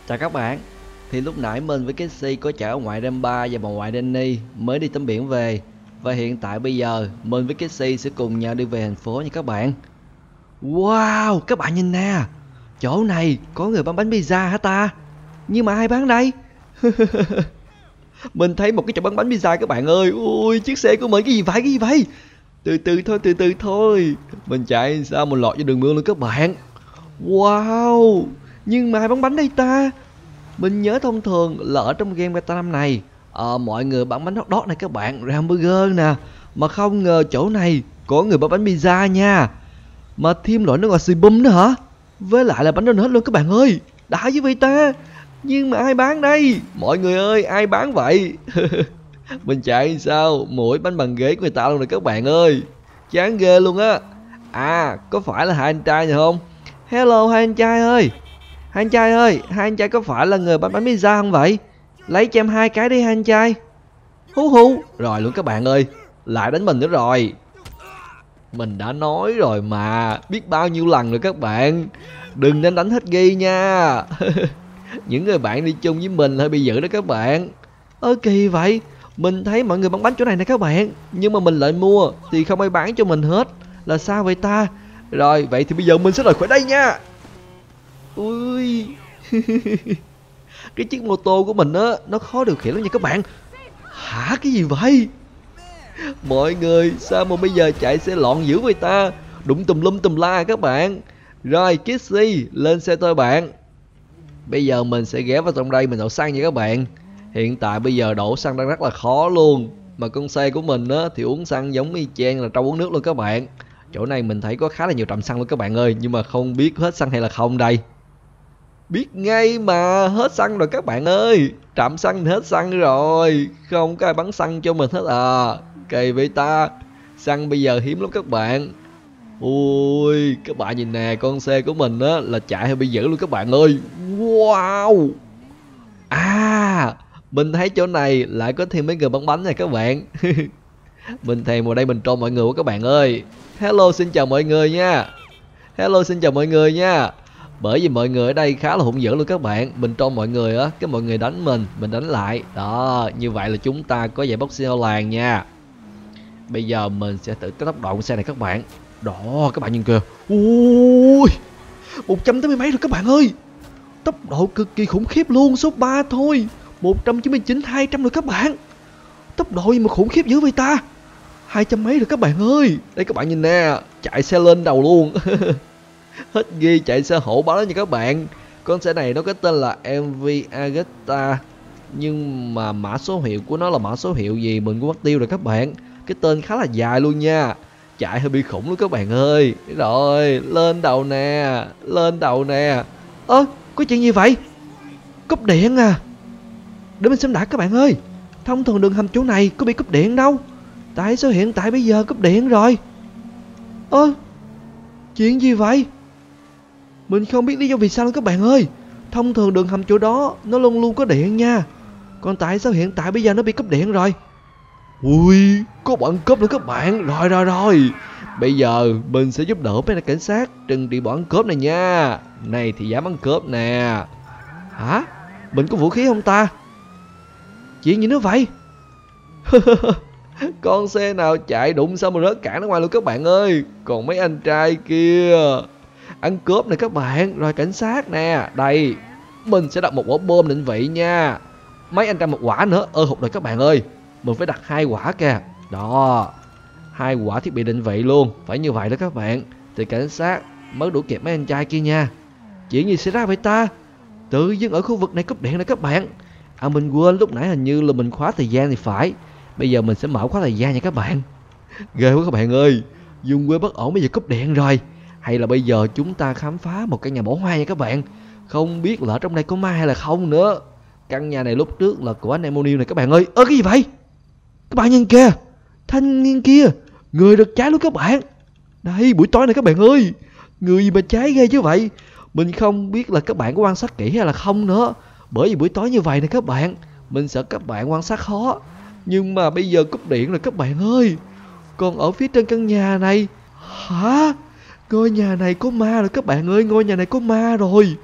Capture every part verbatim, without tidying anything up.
Chào các bạn. Thì lúc nãy mình với Casey có chở ông ngoại Remba và bà ngoại Danny mới đi tắm biển về. Và hiện tại bây giờ mình với Casey sẽ cùng nhau đi về thành phố nha các bạn. Wow, các bạn nhìn nè. Chỗ này có người bán bánh pizza hả ta? Nhưng mà ai bán đây? Mình thấy một cái chỗ bán bánh pizza các bạn ơi. Ui, chiếc xe của mình cái gì vậy, cái gì vậy? Từ từ thôi, từ từ thôi. Mình chạy sao mình lọt vô đường mưa luôn các bạn. Wow, nhưng mà ai bán bánh đây ta? Mình nhớ thông thường là ở trong game beta năm này ờ, mọi người bán bánh hot dog này các bạn, rồi hamburger nè. Mà không ngờ chỗ này có người bán bánh pizza nha. Mà thêm loại nước ngọt xì bum nữa hả? Với lại là bánh donut luôn các bạn ơi. Đã với vậy ta. Nhưng mà ai bán đây? Mọi người ơi, ai bán vậy? Mình chạy sao mỗi bánh bằng ghế của người ta luôn rồi các bạn ơi. Chán ghê luôn á. À, có phải là hai anh trai này không? Hello hai anh trai ơi. Hai anh trai ơi, hai anh trai có phải là người bán bánh pizza không vậy? Lấy cho em hai cái đi hai anh trai. Hú hú. Rồi luôn các bạn ơi. Lại đánh mình nữa rồi. Mình đã nói rồi mà. Biết bao nhiêu lần rồi các bạn. Đừng nên đánh hết ghi nha. Những người bạn đi chung với mình hơi bị dữ đó các bạn. Ơ kỳ vậy. Mình thấy mọi người bán bánh chỗ này nè các bạn. Nhưng mà mình lại mua thì không ai bán cho mình hết. Là sao vậy ta? Rồi vậy thì bây giờ mình sẽ rời khỏi đây nha. Ui. Cái chiếc mô tô của mình á, nó khó điều khiển lắm nha các bạn. Hả, cái gì vậy? Mọi người, sao mà bây giờ chạy xe lọn dữ vậy ta? Đụng tùm lum tùm la các bạn. Rồi Kissy, lên xe tôi bạn. Bây giờ mình sẽ ghé vào trong đây mình đổ xăng nha các bạn. Hiện tại bây giờ đổ xăng đang rất là khó luôn. Mà con xe của mình á thì uống xăng giống y chang là trâu uống nước luôn các bạn. Chỗ này mình thấy có khá là nhiều trạm xăng luôn các bạn ơi. Nhưng mà không biết hết xăng hay là không đây. Biết ngay mà, hết xăng rồi các bạn ơi. Trạm xăng thì hết xăng rồi. Không có ai bắn xăng cho mình hết à. Kỳ vậy ta. Xăng bây giờ hiếm lắm các bạn. Ui, các bạn nhìn nè, con xe của mình á là chạy hơi bị dữ luôn các bạn ơi. Wow. À, mình thấy chỗ này lại có thêm mấy người bán bánh này các bạn. Mình thèm vào đây mình trôn mọi người quá các bạn ơi. Hello, xin chào mọi người nha. Hello, xin chào mọi người nha. Bởi vì mọi người ở đây khá là hung dữ luôn các bạn. Mình trôn mọi người á, cái mọi người đánh mình, mình đánh lại. Đó, như vậy là chúng ta có giải bốc xeo làng nha. Bây giờ mình sẽ thử cái tốc độ của xe này các bạn. Đó, các bạn nhìn kìa. Ui, một trăm tám mươi mấy rồi các bạn ơi. Tốc độ cực kỳ khủng khiếp luôn, số ba thôi. Một trăm chín mươi chín, hai trăm rồi các bạn. Tốc độ gì mà khủng khiếp dữ vậy ta. Hai trăm mấy rồi các bạn ơi. Đây các bạn nhìn nè, chạy xe lên đầu luôn. Hết ghi chạy xe hổ báo đó nha các bạn. Con xe này nó có tên là em vê Agata. Nhưng mà mã số hiệu của nó là mã số hiệu gì mình cũng mất tiêu rồi các bạn. Cái tên khá là dài luôn nha. Chạy hơi bị khủng luôn các bạn ơi. Rồi, lên đầu nè. Lên đầu nè. Ơ, có chuyện gì vậy? Cúp điện à? Để mình xem đã các bạn ơi. Thông thường đường hầm chỗ này có bị cúp điện đâu. Tại sao hiện tại bây giờ cúp điện rồi? Ơ, chuyện gì vậy? Mình không biết lý do vì sao luôn các bạn ơi. Thông thường đường hầm chỗ đó nó luôn luôn có điện nha. Còn tại sao hiện tại bây giờ nó bị cúp điện rồi? Ui, có bọn cướp nữa các bạn. Rồi rồi rồi. Bây giờ mình sẽ giúp đỡ mấy cảnh sát trừng trị bọn cướp này nha. Này thì dám ăn cướp nè. Hả? Mình có vũ khí không ta? Chuyện gì nữa vậy? Con xe nào chạy đụng sao mà rớt cản ở ngoài luôn các bạn ơi. Còn mấy anh trai kia ăn cướp này các bạn. Rồi cảnh sát nè. Đây, mình sẽ đặt một quả bom định vị nha. Mấy anh trai một quả nữa. Ơ hụt rồi các bạn ơi. Mình phải đặt hai quả kìa. Đó, hai quả thiết bị định vị luôn. Phải như vậy đó các bạn thì cảnh sát mới đủ kịp mấy anh trai kia nha. Chuyện gì xảy ra vậy ta? Tự dưng ở khu vực này cúp điện này các bạn. À mình quên lúc nãy hình như là mình khóa thời gian thì phải. Bây giờ mình sẽ mở khóa thời gian nha các bạn. Ghê quá các bạn ơi. Dùng quê bất ổn bây giờ cúp điện rồi. Hay là bây giờ chúng ta khám phá một căn nhà bỏ hoang nha các bạn. Không biết là ở trong đây có ma hay là không nữa. Căn nhà này lúc trước là của anh em O'Neil này các bạn ơi. Ơ cái gì vậy? Các bạn nhìn kìa. Thanh niên kia người được cháy luôn các bạn. Đây buổi tối này các bạn ơi. Người gì mà cháy ghê chứ vậy. Mình không biết là các bạn có quan sát kỹ hay là không nữa. Bởi vì buổi tối như vậy này các bạn, mình sợ các bạn quan sát khó. Nhưng mà bây giờ cúp điện rồi các bạn ơi. Còn ở phía trên căn nhà này. Hả? Ngôi nhà này có ma rồi các bạn ơi. Ngôi nhà này có ma rồi.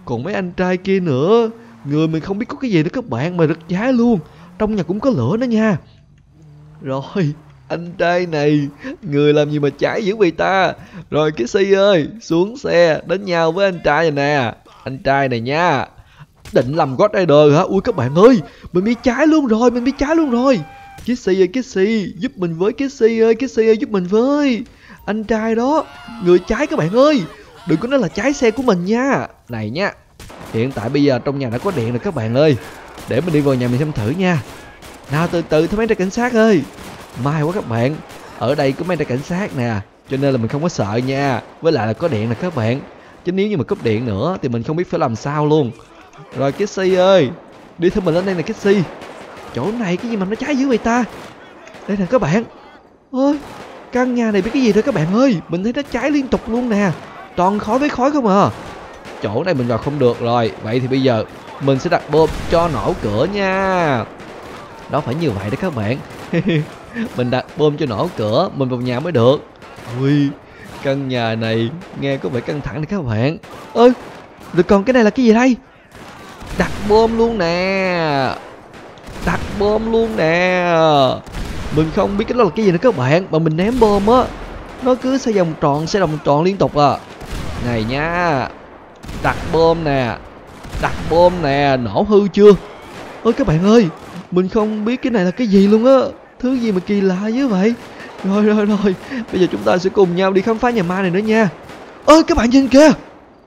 Còn mấy anh trai kia nữa, người mình không biết có cái gì nữa các bạn, mà rực cháy luôn. Trong nhà cũng có lửa nữa nha. Rồi, anh trai này, người làm gì mà cháy dữ vậy ta? Rồi Kissy ơi, xuống xe, đánh nhau với anh trai này nè. Anh trai này nha. Định làm God Rider hả? Ui các bạn ơi, mình bị cháy luôn rồi, mình bị cháy luôn rồi. Kissy ơi, Kissy, giúp mình với. Kissy ơi, Kissy ơi, giúp mình với. Anh trai đó, người cháy các bạn ơi. Đừng có nói là cháy xe của mình nha. Này nha, hiện tại bây giờ trong nhà đã có điện rồi các bạn ơi. Để mình đi vào nhà mình xem thử nha. Nào từ từ thôi mấy anh cảnh sát ơi. May quá các bạn, ở đây có mấy anh cảnh sát nè, cho nên là mình không có sợ nha. Với lại là có điện nè các bạn. Chứ nếu như mà cúp điện nữa thì mình không biết phải làm sao luôn. Rồi Kissy ơi, đi theo mình lên đây nè Kissy. Chỗ này cái gì mà nó cháy dữ vậy ta? Đây nè các bạn. Ôi, căn nhà này biết cái gì thôi các bạn ơi. Mình thấy nó cháy liên tục luôn nè. Toàn khói với khói không à. Chỗ này mình vào không được rồi. Vậy thì bây giờ mình sẽ đặt bom cho nổ cửa nha. Đó phải như vậy đó các bạn. Mình đặt bom cho nổ cửa, mình vào nhà mới được. Ui, căn nhà này nghe có vẻ căng thẳng đấy các bạn. Ơi, rồi còn cái này là cái gì đây? Đặt bom luôn nè. Đặt bom luôn nè. Mình không biết cái đó là cái gì nữa các bạn, mà mình ném bom á, nó cứ xoay vòng tròn, xoay vòng tròn liên tục à. Này nha. Đặt bom nè. Đặt bom nè, nổ hư chưa? Ôi các bạn ơi, mình không biết cái này là cái gì luôn á. Thứ gì mà kỳ lạ như vậy. Rồi rồi rồi, bây giờ chúng ta sẽ cùng nhau đi khám phá nhà ma này nữa nha. Ơi các bạn nhìn kìa,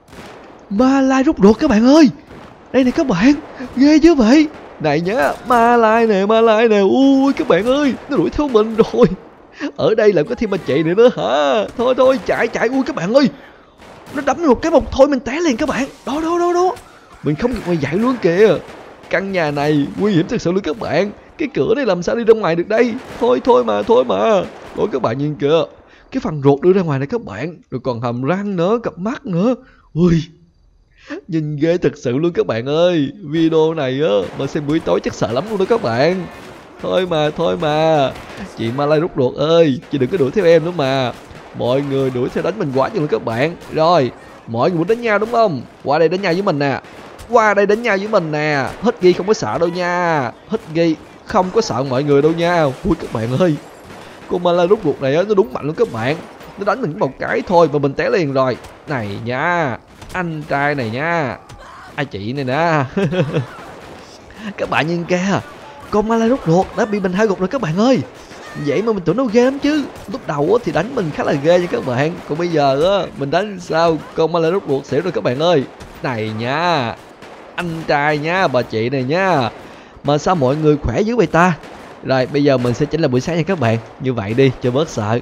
ma lai rút ruột các bạn ơi. Đây nè các bạn, ghê chứ vậy. Này nhá, ma lai nè, ma lai nè. Ui các bạn ơi, nó đuổi theo mình rồi. Ở đây làm có thêm anh chị này nữa hả? Thôi thôi, chạy chạy. Ui các bạn ơi, nó đấm một cái một thôi mình té liền các bạn. Đó đó đó đó, mình không kịp ngoài dạy luôn kìa. Căn nhà này nguy hiểm thật sự luôn các bạn. Cái cửa này làm sao đi ra ngoài được đây? Thôi thôi mà, thôi mà. Ôi các bạn nhìn kìa, cái phần ruột đưa ra ngoài này các bạn. Rồi còn hàm răng nữa, cặp mắt nữa. Ui, nhìn ghê thật sự luôn các bạn ơi. Video này á mà xem buổi tối chắc sợ lắm luôn đó các bạn. Thôi mà, thôi mà. Chị Malay rút ruột ơi, chị đừng có đuổi theo em nữa mà. Mọi người đuổi theo đánh mình quá chừng luôn các bạn. Rồi, mọi người muốn đánh nhau đúng không? Qua đây đánh nhau với mình nè. Qua đây đánh nhau với mình nè. Hít ghi không có sợ đâu nha. Hít ghi không có sợ mọi người đâu nha. Ui các bạn ơi, con Malay rút ruột này á, nó đúng mạnh luôn các bạn. Nó đánh mình một cái thôi mà mình té liền rồi. Này nha, anh trai này nha. Ai chị này nè. Các bạn nhìn kìa, con Malay rút ruột đã bị mình hai gục rồi các bạn ơi. Vậy mà mình tưởng nó ghê lắm chứ. Lúc đầu thì đánh mình khá là ghê nha các bạn. Còn bây giờ á, mình đánh sao con Malay rút ruột xỉu rồi các bạn ơi. Này nha, anh trai nha, bà chị này nha. Mà sao mọi người khỏe dữ vậy ta? Rồi bây giờ mình sẽ chỉnh lại buổi sáng nha các bạn. Như vậy đi cho bớt sợ.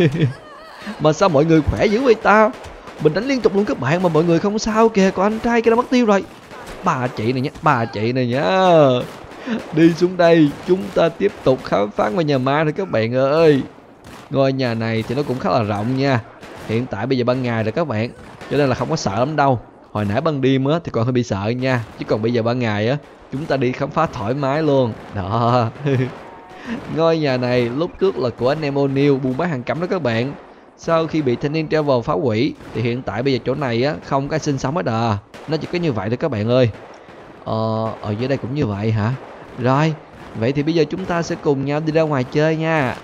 Mà sao mọi người khỏe dữ vậy ta? Mình đánh liên tục luôn các bạn mà mọi người không sao kìa. Còn anh trai kia đã mất tiêu rồi. Bà chị này nhá, bà chị này nhá. Đi xuống đây, chúng ta tiếp tục khám phá ngôi nhà ma thôi các bạn ơi. Ngôi nhà này thì nó cũng khá là rộng nha. Hiện tại bây giờ ban ngày rồi các bạn, cho nên là không có sợ lắm đâu. Hồi nãy ban đêm á thì còn hơi bị sợ nha. Chứ còn bây giờ ban ngày á, chúng ta đi khám phá thoải mái luôn. Đó. Ngôi nhà này lúc trước là của anh em O'Neil buôn bán hàng cấm đó các bạn. Sau khi bị thanh niên travel phá hủy thì hiện tại bây giờ chỗ này á không có ai sinh sống hết à. Nó chỉ có như vậy thôi các bạn ơi. Ờ, ở dưới đây cũng như vậy hả? Rồi, vậy thì bây giờ chúng ta sẽ cùng nhau đi ra ngoài chơi nha.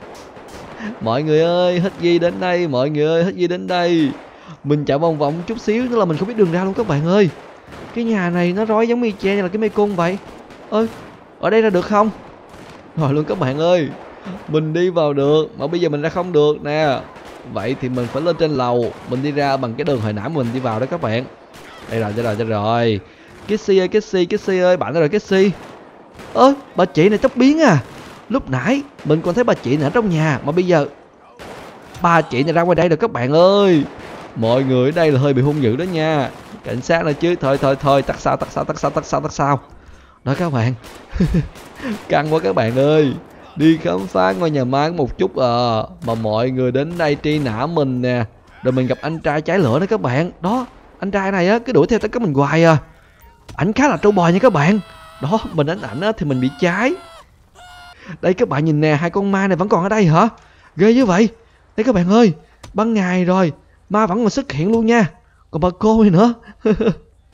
Mọi người ơi, hít ghi đến đây, mọi người ơi, hít ghi đến đây. Mình chạy vòng vòng chút xíu nữa là mình không biết đường ra luôn các bạn ơi. Cái nhà này nó rối giống y chang như là cái mê cung vậy. Ơi, ở đây ra được không? Rồi luôn các bạn ơi, mình đi vào được mà bây giờ mình ra không được nè. Vậy thì mình phải lên trên lầu, mình đi ra bằng cái đường hồi nãy mình đi vào đó các bạn. Đây rồi, đây rồi, đây rồi. Kissy ơi, Kissy, Kissy ơi, bạn đây rồi Kissy. Ơ, bà chị này tóc biến à. Lúc nãy mình còn thấy bà chị này ở trong nhà, mà bây giờ bà chị này ra ngoài đây rồi các bạn ơi. Mọi người ở đây là hơi bị hung dữ đó nha. Cảnh sát này chứ, thôi thôi thôi, tắt sao, tắt sao, tắt sao, tắt sao, tắt sao. Đó các bạn. Căng quá các bạn ơi. Đi khám phá ngôi nhà ma một chút à, mà mọi người đến đây truy nã mình nè. Rồi mình gặp anh trai cháy lửa đó các bạn. Đó, anh trai này á cứ đuổi theo tất cả mình hoài à. Ảnh khá là trâu bò nha các bạn. Đó, mình đánh ảnh á thì mình bị cháy. Đây các bạn nhìn nè, hai con ma này vẫn còn ở đây hả? Ghê như vậy. Đây các bạn ơi, ban ngày rồi ma vẫn còn xuất hiện luôn nha. Còn bà cô này nữa.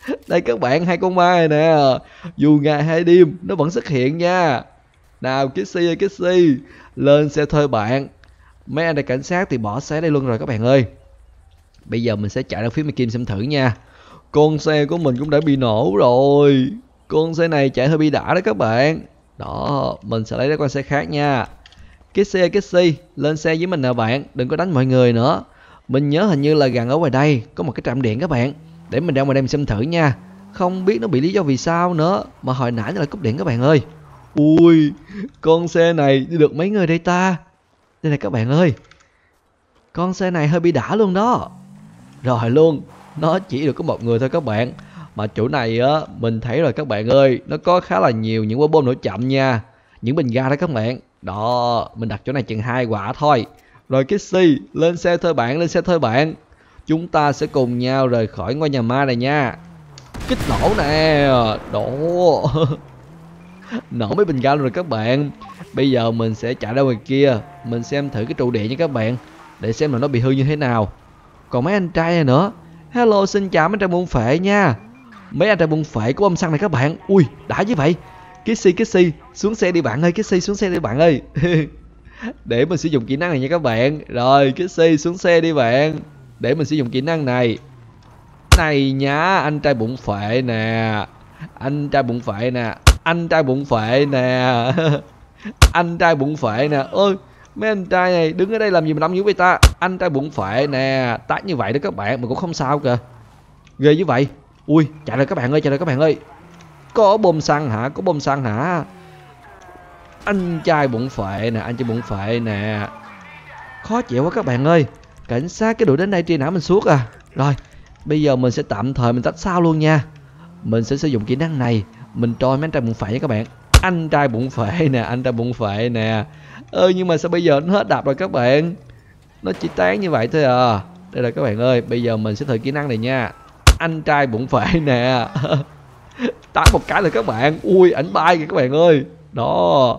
Đây các bạn, hai con ma này nè, dù ngày hay đêm nó vẫn xuất hiện nha. Nào Kissy ơi Kissy, lên xe thuê bạn. Mấy anh đại cảnh sát thì bỏ xe đây luôn rồi các bạn ơi. Bây giờ mình sẽ chạy ra phía Kim xem thử nha. Con xe của mình cũng đã bị nổ rồi. Con xe này chạy hơi bị đã đó các bạn. Đó, mình sẽ lấy ra con xe khác nha. Kissy ơi Kissy, lên xe với mình nè bạn, đừng có đánh mọi người nữa. Mình nhớ hình như là gần ở ngoài đây có một cái trạm điện các bạn. Để mình ra ngoài đây mình xem thử nha. Không biết nó bị lý do vì sao nữa, mà hồi nãy nó là cúp điện các bạn ơi. Ui, con xe này đi được mấy người đây ta? Đây này các bạn ơi, con xe này hơi bị đã luôn đó. Rồi luôn, nó chỉ được có một người thôi các bạn. Mà chỗ này á, mình thấy rồi các bạn ơi, nó có khá là nhiều những quả bom nổ chậm nha. Những bình ga đó các bạn. Đó, mình đặt chỗ này chừng hai quả thôi. Rồi Kissy, lên xe thôi bạn, lên xe thôi bạn. Chúng ta sẽ cùng nhau rời khỏi ngôi nhà ma này nha. Kích nổ nè. Đó. Nổ mấy bình ga luôn rồi các bạn. Bây giờ mình sẽ chạy ra ngoài kia, mình xem thử cái trụ điện nha các bạn, để xem là nó bị hư như thế nào. Còn mấy anh trai này nữa. Hello, xin chào mấy anh trai buôn phệ nha. Mấy anh trai buôn phệ có bom xăng này các bạn. Ui, đã như vậy. Kissy, Kissy, xuống xe đi bạn ơi. Kissy, xuống xe đi bạn ơi. Để mình sử dụng kỹ năng này nha các bạn. Rồi, Kissy, xuống xe đi bạn. Để mình sử dụng kỹ năng này. Này nhá, anh trai bụng phệ nè. Anh trai bụng phệ nè. Anh trai bụng phệ nè. Anh trai bụng phệ nè. Ôi, mấy anh trai này đứng ở đây làm gì mà nằm như vậy ta? Anh trai bụng phệ nè. Tát như vậy đó các bạn, mà cũng không sao kìa. Ghê như vậy. Ui, chạy rồi các bạn ơi, chạy rồi các bạn ơi. Có bom xăng hả? Có bom xăng hả? Anh trai bụng phệ nè, anh trai bụng phệ nè. Khó chịu quá các bạn ơi. Cảnh sát cái đuổi đến đây truy nã mình suốt à. Rồi, bây giờ mình sẽ tạm thời mình tách sao luôn nha. Mình sẽ sử dụng kỹ năng này, mình trôi mấy anh trai bụng phệ nha các bạn. Anh trai bụng phệ nè, anh trai bụng phệ nè. Ơ nhưng mà sao bây giờ nó hết đạp rồi các bạn? Nó chỉ tán như vậy thôi à. Đây là các bạn ơi, bây giờ mình sẽ thử kỹ năng này nha. Anh trai bụng phệ nè. Tán một cái rồi các bạn. Ui, ảnh bay kìa các bạn ơi. Đó.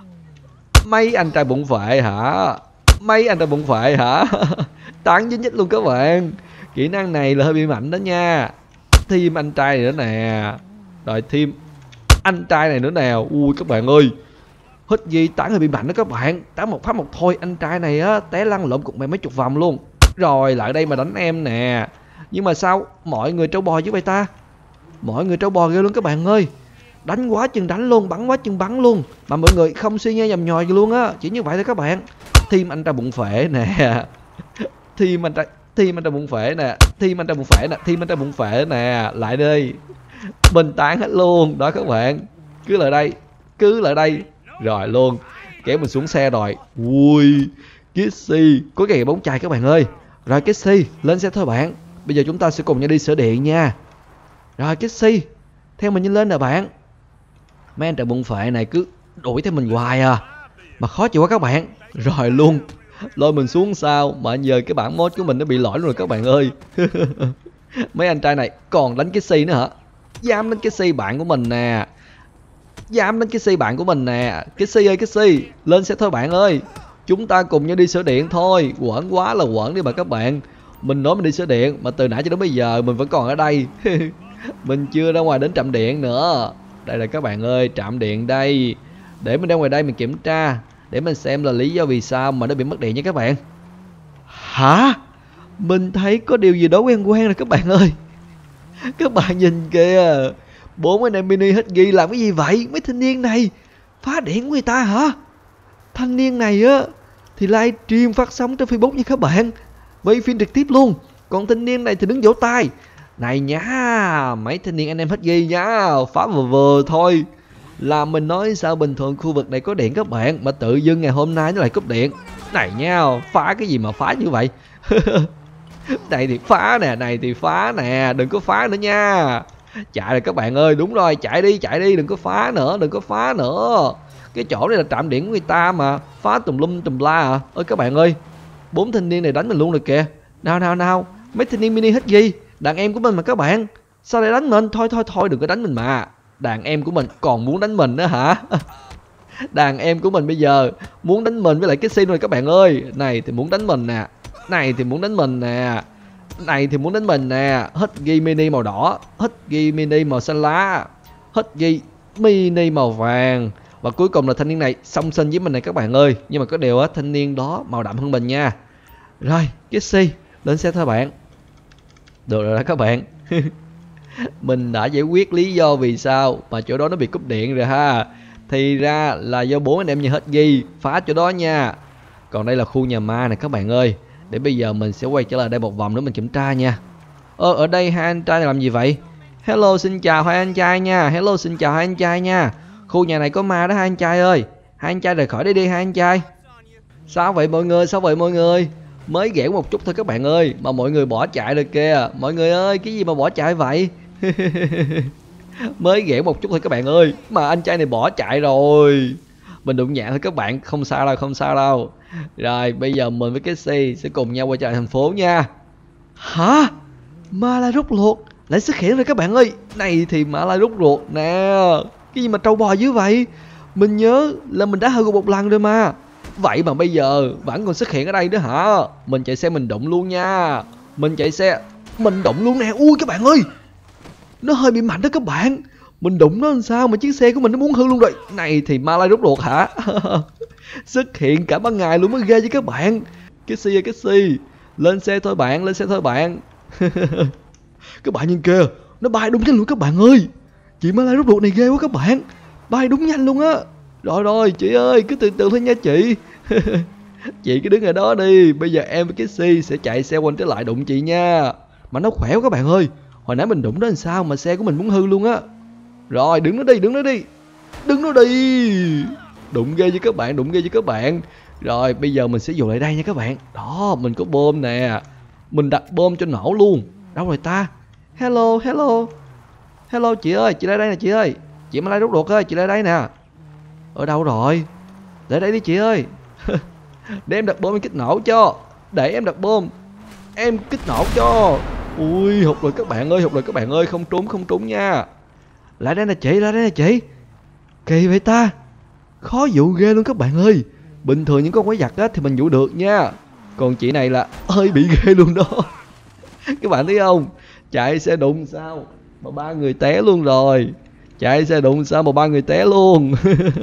Mấy anh trai bụng phệ hả? Mấy anh trai bụng phệ hả? Tán dính nhất luôn các bạn. Kỹ năng này là hơi bị mạnh đó nha. Thêm anh trai này nữa nè. Rồi thêm anh trai này nữa nào. Ui các bạn ơi, hít gì tán hơi bị mạnh đó các bạn. Tán một phát một thôi, anh trai này á té lăn lộn cục mày mấy chục vòng luôn. Rồi lại đây mà đánh em nè. Nhưng mà sao mọi người trâu bò chứ vậy ta? Mọi người trâu bò ghê luôn các bạn ơi. Đánh quá chừng đánh luôn, bắn quá chừng bắn luôn. Mà mọi người không suy nghe nhầm nhòi gì luôn á. Chỉ như vậy thôi các bạn. Thêm anh trai bụng phệ nè. Thêm anh trai Thêm anh trai bụng phệ nè. Thêm anh trai bụng phệ nè. Thêm anh trai bụng phệ nè. Lại đây. Mình tán hết luôn. Đó các bạn. Cứ lại đây. Cứ lại đây. Rồi luôn. Kéo mình xuống xe rồi. Ui, Kissy có cái bóng chày các bạn ơi. Rồi Kissy, lên xe thôi bạn. Bây giờ chúng ta sẽ cùng nhau đi sửa điện nha. Rồi Kissy, theo mình nhanh lên nè bạn. Mấy anh trai bụng phệ này cứ đuổi theo mình hoài à. Mà khó chịu quá các bạn. Rồi luôn. Lôi mình xuống sao mà giờ cái bản mod của mình nó bị lỗi luôn rồi các bạn ơi. Mấy anh trai này còn đánh Kissy nữa hả? Dám đánh Kissy bạn của mình nè. Dám đánh Kissy bạn của mình nè. Kissy ơi Kissy, lên xe thôi bạn ơi. Chúng ta cùng nhau đi sửa điện thôi. Quẩn quá là quẩn đi mà các bạn. Mình nói mình đi sửa điện mà từ nãy cho đến bây giờ mình vẫn còn ở đây. Mình chưa ra ngoài đến trạm điện nữa. Đây là các bạn ơi, trạm điện đây. Để mình ra ngoài đây mình kiểm tra, để mình xem là lý do vì sao mà nó bị mất điện nha các bạn. Hả? Mình thấy có điều gì đó quen quen rồi các bạn ơi. Các bạn nhìn kìa. Bốn anh em mini hết ghi làm cái gì vậy? Mấy thanh niên này phá điện của người ta hả? Thanh niên này á thì livestream phát sóng trên Facebook nha các bạn, quay phim trực tiếp luôn. Còn thanh niên này thì đứng vỗ tay. Này nhá, mấy thanh niên anh em hết ghi nhá, phá vừa vừa thôi. Là mình nói sao bình thường khu vực này có điện các bạn, mà tự dưng ngày hôm nay nó lại cúp điện. Này nha, phá cái gì mà phá như vậy? Này thì phá nè, này thì phá nè, đừng có phá nữa nha. Chạy rồi các bạn ơi, đúng rồi, chạy đi, chạy đi, đừng có phá nữa, đừng có phá nữa. Cái chỗ này là trạm điện của người ta mà, phá tùm lum tùm la à. Ơi các bạn ơi, bốn thanh niên này đánh mình luôn rồi kìa. Nào nào nào, mấy thanh niên mini hết gì? Đàn em của mình mà các bạn, sao lại đánh mình? Thôi thôi thôi, đừng có đánh mình mà. Đàn em của mình còn muốn đánh mình nữa hả? Đàn em của mình bây giờ muốn đánh mình với lại cái xin rồi các bạn ơi. Này thì muốn đánh mình nè, này thì muốn đánh mình nè. Này thì muốn đánh mình nè. Husky mini màu đỏ, Husky mini màu xanh lá, Husky mini màu vàng. Và cuối cùng là thanh niên này song sinh với mình này các bạn ơi. Nhưng mà có điều á, thanh niên đó màu đậm hơn mình nha. Rồi, Kissy, lên xe thôi bạn. Được rồi đó các bạn. Mình đã giải quyết lý do vì sao mà chỗ đó nó bị cúp điện rồi ha. Thì ra là do bốn anh em nhà Husky phá chỗ đó nha. Còn đây là khu nhà ma này các bạn ơi. Để bây giờ mình sẽ quay trở lại đây một vòng nữa mình kiểm tra nha. Ơ, ở đây hai anh trai này làm gì vậy? Hello, xin chào hai anh trai nha. Hello, xin chào hai anh trai nha. Khu nhà này có ma đó hai anh trai ơi. Hai anh trai rời khỏi đây đi hai anh trai. Sao vậy mọi người? Sao vậy mọi người? Mới ghẹo một chút thôi các bạn ơi, mà mọi người bỏ chạy rồi kìa. Mọi người ơi, cái gì mà bỏ chạy vậy? Mới ghẹo một chút thôi các bạn ơi, mà anh trai này bỏ chạy rồi. Mình đụng nhẹ thôi các bạn, không sao đâu, không sao đâu. Rồi, bây giờ mình với cái xe sẽ cùng nhau quay trở lại thành phố nha. Hả? Ma lai rút ruột lại xuất hiện rồi các bạn ơi. Này thì ma lai rút ruột nè. Cái gì mà trâu bò dữ vậy? Mình nhớ là mình đã hư một lần rồi mà. Vậy mà bây giờ vẫn còn xuất hiện ở đây nữa hả? Mình chạy xe mình đụng luôn nha. Mình chạy xe mình đụng luôn nè. Ui các bạn ơi, nó hơi bị mạnh đó các bạn. Mình đụng nó làm sao mà chiếc xe của mình nó muốn hư luôn rồi. Này thì ma lai rút ruột hả? Xuất hiện cả ban ngày luôn mới ghê với các bạn. Cái xe cái xe lên xe thôi bạn, lên xe thôi bạn. Các bạn nhìn kìa, nó bay đúng nhanh luôn các bạn ơi. Chị ma lai rút ruột này ghê quá các bạn. Bay đúng nhanh luôn á. Rồi rồi chị ơi, cứ từ từ thôi nha chị. Chị cứ đứng ở đó đi. Bây giờ em với cái xe sẽ chạy xe quanh trở lại đụng chị nha. Mà nó khỏe quá các bạn ơi. Hồi nãy mình đụng nó làm sao mà xe của mình muốn hư luôn á. Rồi đứng nó đi, đứng nó đi. Đứng nó đi. Đụng ghê với các bạn, đụng ghê với các bạn. Rồi bây giờ mình sẽ dùng lại đây nha các bạn. Đó, mình có bom nè. Mình đặt bom cho nổ luôn. Đâu rồi ta? Hello, hello. Hello chị ơi, chị lại đây nè chị ơi. Chị ma lai rút ruột ơi, chị lại đây nè. Ở đâu rồi? Để đây đi chị ơi. Để em đặt bom em kích nổ cho. Để em đặt bom em kích nổ cho. Ui, hụt rồi các bạn ơi, hụt rồi các bạn ơi. Không trúng, không trúng nha. Lại đây nè chị, lại đây nè chị. Kỳ vậy ta. Khó dụ ghê luôn các bạn ơi. Bình thường những con quái vật á thì mình dụ được nha. Còn chị này là hơi bị ghê luôn đó. Các bạn thấy không? Chạy xe đụng sao mà ba người té luôn rồi. Chạy xe đụng sao mà ba người té luôn.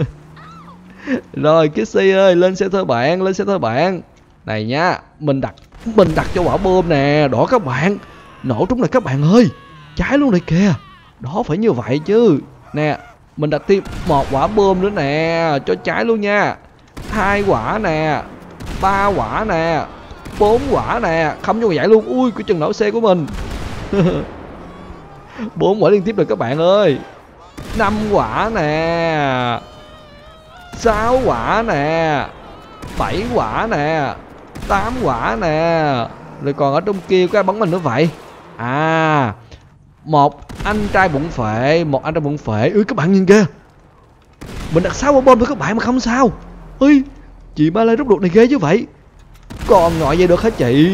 Rồi Kissy ơi, lên xe thôi bạn, lên xe thôi bạn. Này nha, mình đặt Mình đặt cho quả bom nè. Đó các bạn, nổ trúng rồi các bạn ơi. Cháy luôn rồi kìa. Đó phải như vậy chứ. Nè, mình đặt thêm một quả bom nữa nè. Cho cháy luôn nha. Hai quả nè. Ba quả nè. Bốn quả nè. Không cho vậy luôn. Ui, cái chừng nổ xe của mình. Bốn quả liên tiếp rồi các bạn ơi. Năm quả nè. Sáu quả nè. Bảy quả nè. Tám quả nè. Rồi còn ở trong kia có ai bắn mình nữa vậy? À, một anh trai bụng phệ. Một anh trai bụng phệ. Ui các bạn nhìn kìa. Mình đặt sáu quả bom thôi các bạn mà không sao. Ui, chị ma lai rút ruột này ghê chứ vậy. Còn ngồi vậy được hả chị?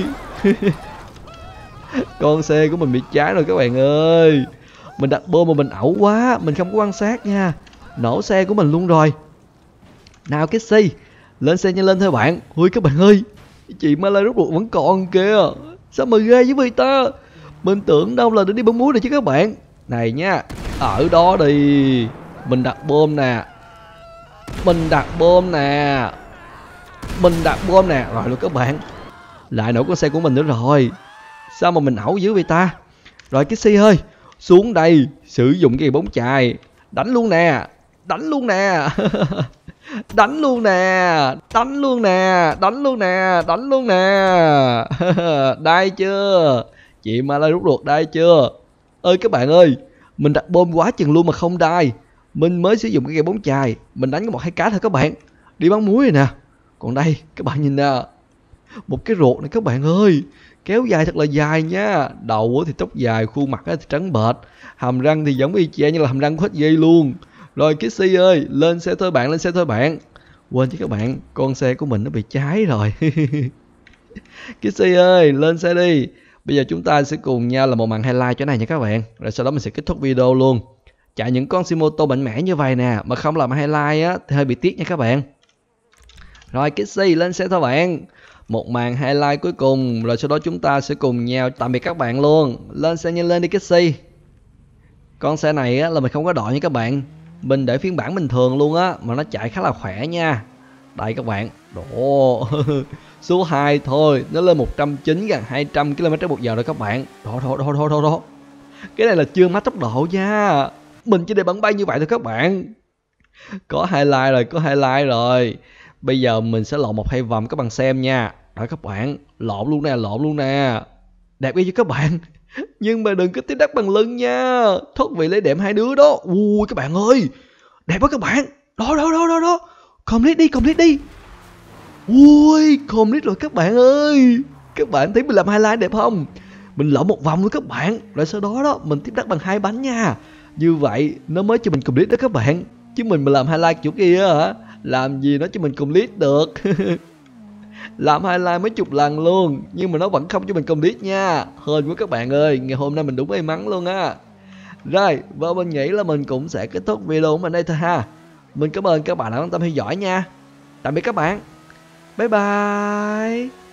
Con xe của mình bị cháy rồi các bạn ơi. Mình đặt bom mà mình ẩu quá. Mình không có quan sát nha. Nổ xe của mình luôn rồi. Nào Kissy, lên xe nhanh lên thôi bạn. Ui các bạn ơi, chị ma lai rút ruột vẫn còn kìa. Sao mà ghê với người ta. Mình tưởng đâu là để đi bấm muối rồi chứ các bạn. Này nha, ở đó đi. Mình đặt bom nè. Mình đặt bom nè. Mình đặt bom nè. Rồi luôn các bạn. Lại nổ con xe của mình nữa rồi. Sao mà mình ẩu dữ vậy ta. Rồi Kissy ơi, xuống đây. Sử dụng cái bóng chài. Đánh luôn nè. Đánh luôn nè. Đánh luôn nè. Đánh luôn nè. Đánh luôn nè. Đánh luôn nè. Đây chưa. Chị ma lai rút ruột đây chưa. Ơi các bạn ơi, mình đặt bom quá chừng luôn mà không đai. Mình mới sử dụng cái cây bóng chài. Mình đánh có một hai cá thôi các bạn. Đi bắn muối rồi nè. Còn đây các bạn nhìn nè. Một cái ruột này các bạn ơi. Kéo dài thật là dài nha. Đầu thì tóc dài, khuôn mặt thì trắng bệch. Hàm răng thì giống y chang như là hàm răng của hết dây luôn. Rồi Kissy ơi, lên xe thôi bạn, lên xe thôi bạn. Quên chứ các bạn, con xe của mình nó bị cháy rồi. Kissy ơi, lên xe đi. Bây giờ chúng ta sẽ cùng nhau làm một màn highlight chỗ này nha các bạn. Rồi sau đó mình sẽ kết thúc video luôn. Chạy những con siêu mô tô mạnh mẽ như vậy nè, mà không làm highlight á thì hơi bị tiếc nha các bạn. Rồi Kissy lên xe thôi bạn. Một màn highlight cuối cùng, rồi sau đó chúng ta sẽ cùng nhau tạm biệt các bạn luôn. Lên xe nhanh lên đi Kixi. Con xe này á, là mình không có đội nha các bạn. Mình để phiên bản bình thường luôn á, mà nó chạy khá là khỏe nha. Đây các bạn. Đó. Số hai thôi, nó lên một trăm chín gần hai trăm ki lô mét trên một giờ rồi các bạn. Đó đó đó đó đó đó. Cái này là chưa mắc tốc độ nha. Mình chỉ để bắn bay như vậy thôi các bạn. Có highlight rồi, có highlight rồi. Bây giờ mình sẽ lộn một hai vòng các bạn xem nha. Đó các bạn, lộn luôn nè, lộn luôn nè. Đẹp đi cho các bạn. Nhưng mà đừng có tiếp đắt bằng lưng nha. Thoát vị lấy đệm hai đứa đó. Ui các bạn ơi, đẹp quá các bạn. Đó đó đó đó đó. Complete đi, complete đi. Ui, complete rồi các bạn ơi. Các bạn thấy mình làm highlight đẹp không? Mình lộn một vòng luôn các bạn. Rồi sau đó đó mình tiếp đắt bằng hai bánh nha. Như vậy nó mới cho mình complete đó các bạn. Chứ mình mà làm highlight chỗ kia hả, làm gì nó cho mình complete được. Làm highlight mấy chục lần luôn, nhưng mà nó vẫn không cho mình complete nha. Hên quá các bạn ơi, ngày hôm nay mình đúng may mắn luôn á. Rồi, và mình nghĩ là mình cũng sẽ kết thúc video của mình đây thôi ha. Mình cảm ơn các bạn đã quan tâm theo dõi nha. Tạm biệt các bạn. Bye bye.